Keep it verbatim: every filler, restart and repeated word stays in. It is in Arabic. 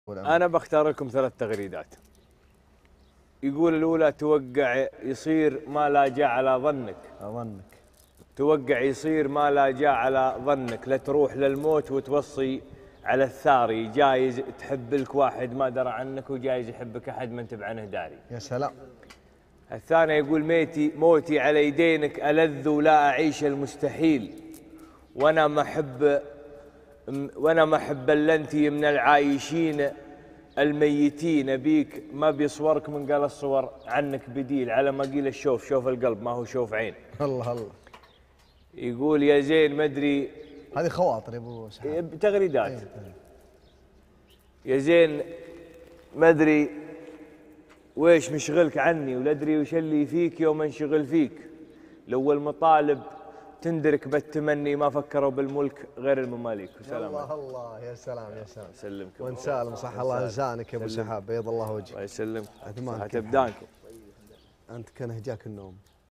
أنا بختار لكم ثلاث تغريدات. يقول الأولى: توقع يصير ما لا جاء على ظنك. أظنك. توقع يصير ما لا جاء على ظنك، لا تروح للموت وتوصي على الثاري، جايز تحب لك واحد ما درى عنك، وجايز يحبك أحد ما انت عنه داري. يا سلام. الثانية يقول: ميتي موتي على يدينك ألذ ولا أعيش المستحيل، وأنا محب وأنا محب إلا أنتي من العايشين الميتين، بيك ما بيصورك من قال الصور عنك بديل، على ما قيل الشوف شوف القلب ما هو شوف عين. الله الله. يقول: يا زين ما ادري، هذه خواطر يا ابو سحاب، تغريدات. يا زين ما ادري ويش مشغلك عني، ولا ادري وش اللي فيك يوم انشغل فيك، لو المطالب تندرك بالتمني، ما فكروا بالملك غير المماليك. وسلام. الله الله. يا سلام يا سلام. يسلمك وانت سالم، صح الله لسانك يا ابو سحاب، بيض الله وجهك. الله يسلمك. عثمان تبدانكم. انت كانه جاك النوم.